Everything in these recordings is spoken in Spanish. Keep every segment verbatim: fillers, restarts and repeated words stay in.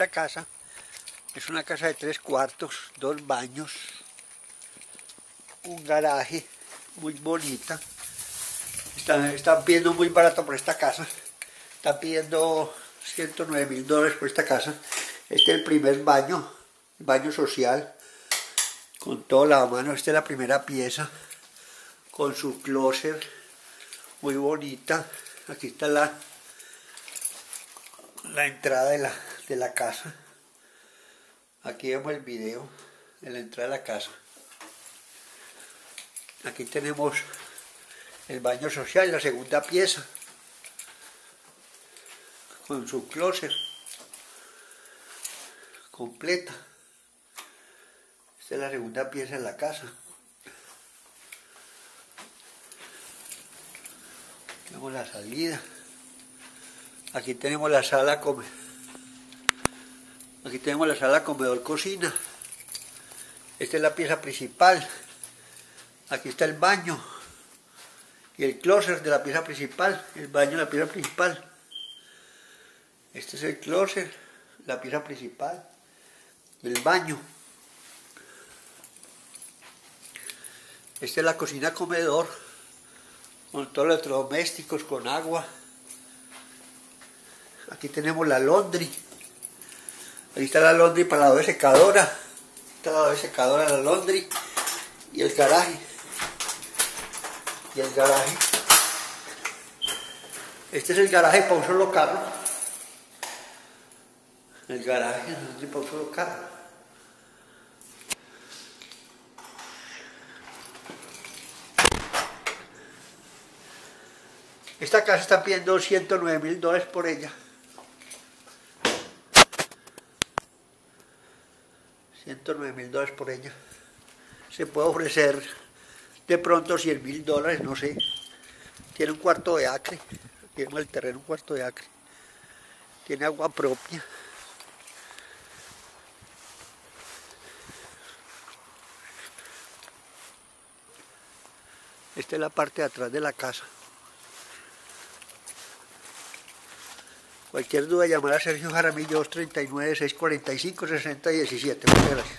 esta casa. Es una casa de tres cuartos, dos baños, un garaje muy bonita. Están, están pidiendo muy barato por esta casa. Están pidiendo ciento nueve mil dólares por esta casa. Este es el primer baño, baño social, con todo lavamanos. Esta es la primera pieza, con su closet, muy bonita. Aquí está la, la entrada de la, de la casa. Aquí vemos el video de la entrada de la casa. Aquí tenemos el baño social, la segunda pieza, con su closet completa. Esta es la segunda pieza de la casa. Tenemos la salida. Aquí tenemos la sala come. Aquí tenemos la sala comedor cocina. Esta es la pieza principal. Aquí está el baño y el closet de la pieza principal. El baño de la pieza principal. Este es el closet, la pieza principal, el baño. Esta es la cocina comedor, con todos los electrodomésticos, con agua. Aquí tenemos la laundry. Ahí está la laundry para la doble secadora. Está la doble secadora, la laundry. Y el garaje. Y el garaje. Este es el garaje para un solo carro. El garaje es para un solo carro. Esta casa está pidiendo ciento nueve mil dólares por ella. ciento nueve mil dólares por ella. Se puede ofrecer de pronto cien mil dólares, no sé. Tiene un cuarto de acre. Tiene el terreno un cuarto de acre. Tiene agua propia. Esta es la parte de atrás de la casa. Cualquier duda, llamar a Sergio Jaramillo dos tres nueve, seis cuatro cinco, seis cero uno siete. Muchas gracias.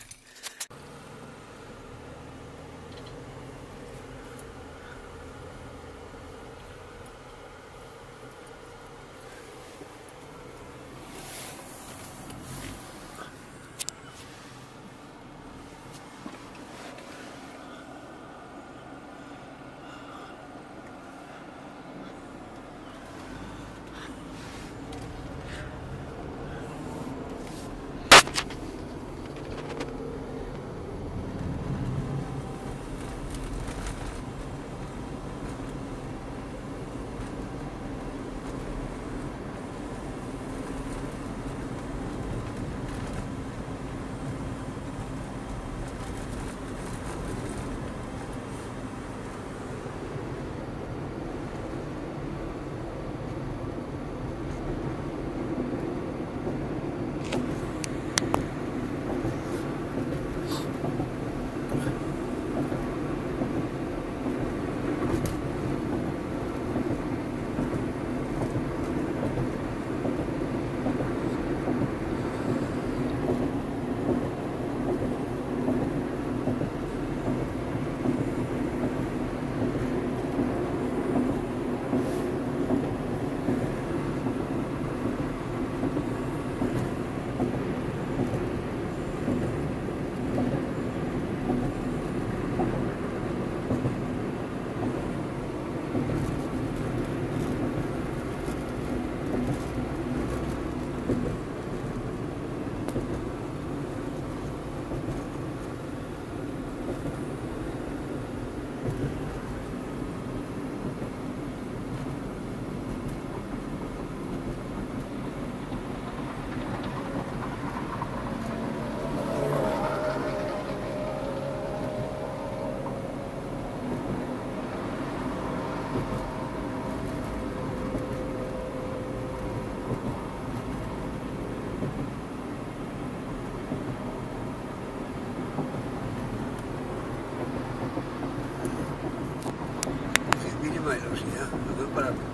Mínima velocidad, no para